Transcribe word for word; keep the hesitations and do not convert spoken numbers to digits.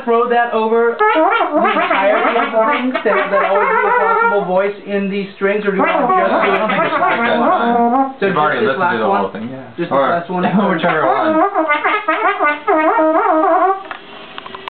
throw that over the entirety of the thing? That that always be a possible voice in these strings, or do you want to just do it? So You've already just this listened to last the whole one? thing, yeah. Just this last one? Whichever one.